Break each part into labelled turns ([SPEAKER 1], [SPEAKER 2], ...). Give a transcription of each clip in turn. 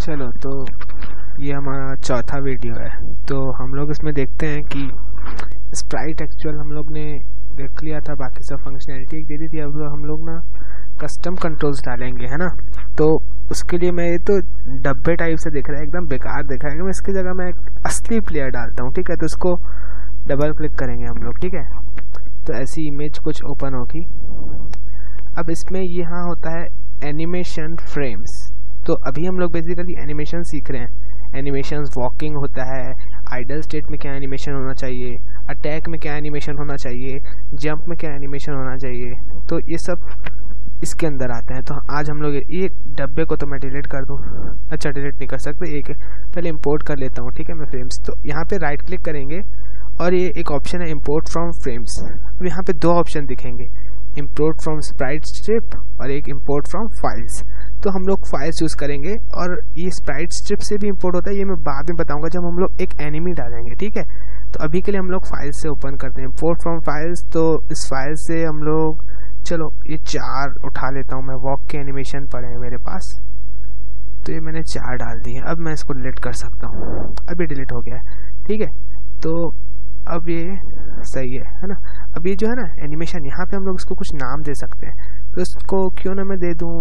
[SPEAKER 1] चलो तो ये हमारा चौथा वीडियो है। तो हम लोग इसमें देखते हैं कि स्प्राइट एक्चुअल हम लोग ने देख लिया था, बाकी सब फंक्शनैलिटी दे दी थी। अब हम लोग ना कस्टम कंट्रोल्स डालेंगे, है ना। तो उसके लिए मैं ये तो डब्बे टाइप से दिख रहा है, एकदम बेकार दिख रहा है। मैं इसकी जगह मैं एक असली प्लेयर डालता हूँ, ठीक है। तो इसको डबल क्लिक करेंगे हम लोग, ठीक है। तो ऐसी इमेज कुछ ओपन होगी। अब इसमें यहाँ होता है एनिमेशन फ्रेम्स। तो अभी हम लोग बेसिकली एनिमेशन सीख रहे हैं। एनिमेशन वॉकिंग होता है, आइडल स्टेट में क्या एनिमेशन होना चाहिए, अटैक में क्या एनिमेशन होना चाहिए, जंप में क्या एनिमेशन होना चाहिए। तो ये सब इसके अंदर आते हैं। तो आज हम लोग ये डब्बे को तो मैं डिलीट कर दूँ, अच्छा डिलीट नहीं कर सकते, एक पहले इंपोर्ट कर लेता हूँ, ठीक है मैं फ्रेम्स। तो यहाँ पे राइट क्लिक करेंगे और ये एक ऑप्शन है इंपोर्ट फ्रॉम फ्रेम्स। अब यहाँ पे दो ऑप्शन दिखेंगे, इंपोर्ट फ्रॉम स्प्राइट स्ट्रिप और एक इंपोर्ट फ्रॉम फाइल्स। तो हम लोग फाइल्स यूज़ करेंगे और ये स्प्राइट स्ट्रिप से भी इंपोर्ट होता है, ये मैं बाद में बताऊंगा जब हम लोग एक एनिमी डालेंगे, ठीक है। तो अभी के लिए हम लोग फाइल्स से ओपन करते हैं, इंपोर्ट फ्रॉम फाइल्स। तो इस फाइल से हम लोग, चलो ये 4 उठा लेता हूँ मैं, वॉक के एनिमेशन पड़े हैं मेरे पास, तो ये मैंने 4 डाल दिए। अब मैं इसको डिलीट कर सकता हूँ, अभी डिलीट हो गया है, ठीक है। तो अब ये सही है ना। अब ये जो है ना एनिमेशन, यहाँ पे हम लोग इसको कुछ नाम दे सकते हैं। तो इसको क्यों ना मैं दे दूँ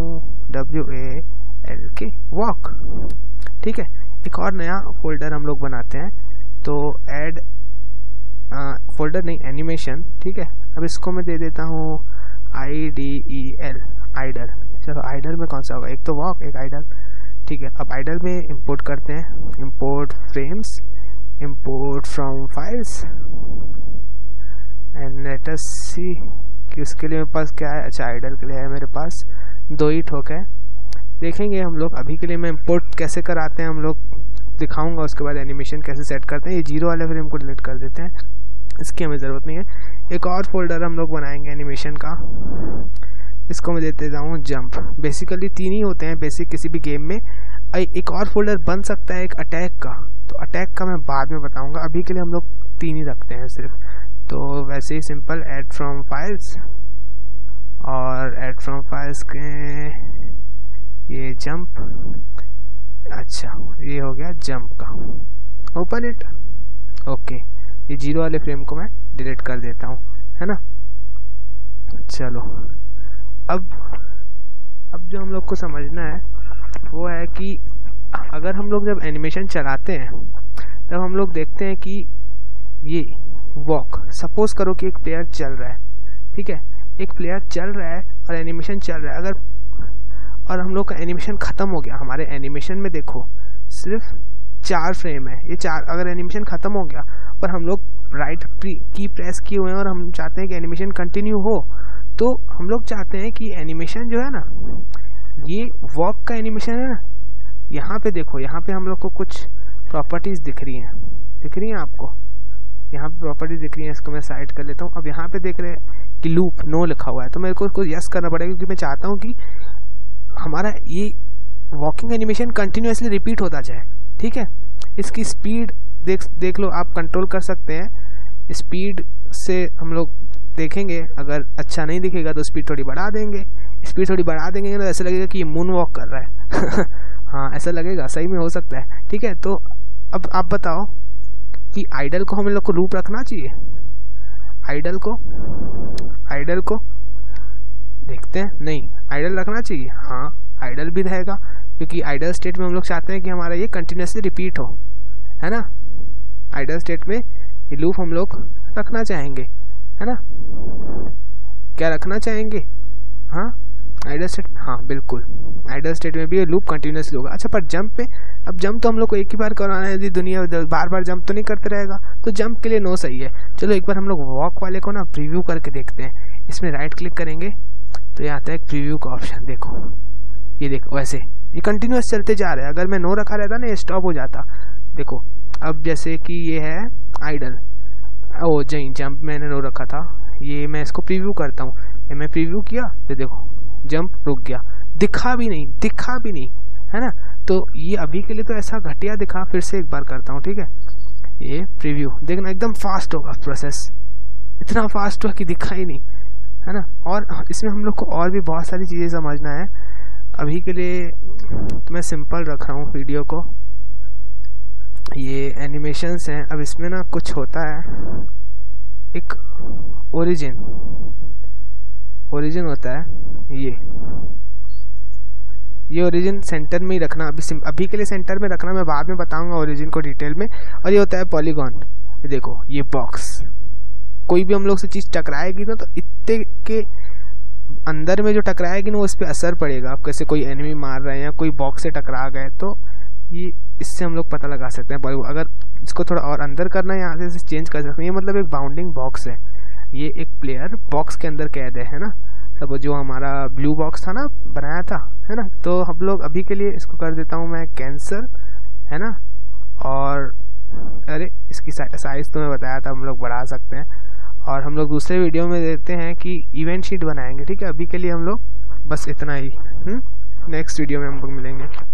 [SPEAKER 1] WALK वॉक, ठीक है। एक और नया फोल्डर हम लोग बनाते हैं, तो ऐड फोल्डर नहीं एनिमेशन, ठीक है। अब इसको मैं दे देता हूँ IDEL आइडल। चलो आइडल में कौन सा होगा, एक तो वॉक एक आइडल, ठीक है। अब आइडल में इंपोर्ट करते हैं, import frames, import from files and let us see कि उसके लिए मेरे पास क्या है। अच्छा आइडल के लिए है मेरे पास 2 ही ठोक है, देखेंगे हम लोग। अभी के लिए मैं इंपोर्ट कैसे कराते हैं हम लोग दिखाऊंगा, उसके बाद एनिमेशन कैसे सेट करते हैं। ये 0 वाले फ्रेम को डिलीट कर देते हैं, इसकी हमें ज़रूरत नहीं है। एक और फोल्डर हम लोग बनाएंगे एनिमेशन का, इसको मैं देते जाऊँ जंप। बेसिकली 3 ही होते हैं बेसिक किसी भी गेम में। एक और फोल्डर बन सकता है एक अटैक का, तो अटैक का मैं बाद में बताऊंगा। अभी के लिए हम लोग 3 ही रखते हैं सिर्फ। तो वैसे ही सिंपल ऐड फ्रॉम फाइल्स और ऐड फ्रॉम फाइल्स के ये जंप, अच्छा ये हो गया जंप का, ओपन इट, ओके। ये 0 वाले फ्रेम को मैं डिलीट कर देता हूँ, है ना। चलो अब जो हम लोग को समझना है वो है कि अगर हम लोग जब एनिमेशन चलाते हैं तब हम लोग देखते हैं कि ये वॉक, सपोज करो कि एक प्लेयर चल रहा है, ठीक है। एक प्लेयर चल रहा है और एनिमेशन चल रहा है, अगर और हम लोग का एनिमेशन ख़त्म हो गया। हमारे एनिमेशन में देखो सिर्फ 4 फ्रेम है, ये 4 अगर एनिमेशन ख़त्म हो गया पर हम लोग राइट की प्रेस किए हुए हैं और हम चाहते हैं कि एनिमेशन कंटिन्यू हो, तो हम लोग चाहते हैं कि एनिमेशन जो है ना, ये वॉक का एनिमेशन है ना, यहाँ पे देखो, यहाँ पे हम लोग को कुछ प्रॉपर्टीज दिख रही हैं आपको, यहाँ पे प्रॉपर्टीज दिख रही हैं। इसको मैं साइड कर लेता हूँ। अब यहाँ पे देख रहे हैं कि लूप नो लिखा हुआ है, तो मेरे को यस करना पड़ेगा क्योंकि मैं चाहता हूँ कि हमारा ये वॉकिंग एनिमेशन कंटिन्यूसली रिपीट होता जाए, ठीक है। इसकी स्पीड देख लो, आप कंट्रोल कर सकते हैं। स्पीड से हम लोग देखेंगे, अगर अच्छा नहीं दिखेगा तो स्पीड थोड़ी बढ़ा देंगे। स्पीड थोड़ी बढ़ा देंगे तो ऐसा लगेगा कि ये मून वॉक कर रहा है हाँ ऐसा लगेगा, सही में हो सकता है, ठीक है। तो अब आप बताओ कि आइडल को हम लोग को लूप रखना चाहिए, आइडल को देखते हैं, नहीं आइडल रखना चाहिए, हाँ आइडल भी रहेगा क्योंकि आइडल स्टेट में हम लोग चाहते हैं कि हमारा ये कंटिन्यूसली रिपीट हो, है ना। आइडल स्टेट में ये लूप हम लोग रखना चाहेंगे, है ना। क्या रखना चाहेंगे, हाँ आइडल स्टेट, हाँ बिल्कुल आइडल स्टेट में भी ये लूप कंटिन्यूसली होगा। अच्छा पर जंप पे, अब जंप तो हम लोग को एक ही बार कराना है, यदि दुनिया बार बार जंप तो नहीं करते रहेगा, तो जंप के लिए नो सही है। चलो एक बार हम लोग वॉक वाले को ना प्रीव्यू करके देखते हैं। इसमें राइट क्लिक करेंगे तो यहाँ आता है प्रीव्यू का ऑप्शन, देखो ये देखो, वैसे ये कंटिन्यूस चलते जा रहे हैं। अगर मैं नो रखा रहता ना ये स्टॉप हो जाता। देखो अब जैसे कि ये है आइडल, ओ जंप मैंने नो रखा था, ये मैं इसको प्रीव्यू करता हूँ, मैं प्रीव्यू किया तो देखो जंप रुक गया, दिखा भी नहीं, है ना। तो ये अभी के लिए तो ऐसा घटिया दिखा, फिर से एक बार करता हूँ, ठीक है। ये प्रीव्यू देखना एकदम फास्ट होगा, प्रोसेस इतना फास्ट हुआ कि दिखा ही नहीं, है ना। और इसमें हम लोग को और भी बहुत सारी चीज़ें समझना है। अभी के लिए मैं सिंपल रख रहा हूँ वीडियो को। ये एनिमेशंस हैं। अब इसमें ना कुछ होता है, एक ओरिजिन होता है। ये ओरिजिन सेंटर में ही रखना, अभी के लिए सेंटर में रखना, मैं बाद में बताऊंगा ओरिजिन को डिटेल में। और ये होता है पॉलीगॉन। ये देखो, ये बॉक्स, कोई भी हम लोग से चीज़ टकराएगी ना तो इतने के अंदर में जो टकराएगी ना वो इस पर असर पड़ेगा। आप कैसे कोई एनिमी मार रहे हैं या कोई बॉक्स से टकरा गए तो ये इससे हम लोग पता लगा सकते हैं। अगर इसको थोड़ा और अंदर करना है, यहाँ से चेंज कर सकते हैं। ये मतलब एक बाउंडिंग बॉक्स है। ये एक प्लेयर बॉक्स के अंदर कैद है ना। तब जो हमारा ब्लू बॉक्स था ना, बनाया था, है ना। तो हम लोग अभी के लिए इसको कर देता हूँ मैं कैंसर, है ना। और अरे इसकी साइज तो मैं बताया था, हम लोग बढ़ा सकते हैं। और हम लोग दूसरे वीडियो में देखते हैं कि इवेंट शीट बनाएंगे, ठीक है। अभी के लिए हम लोग बस इतना ही। नेक्स्ट वीडियो में हम लोग मिलेंगे।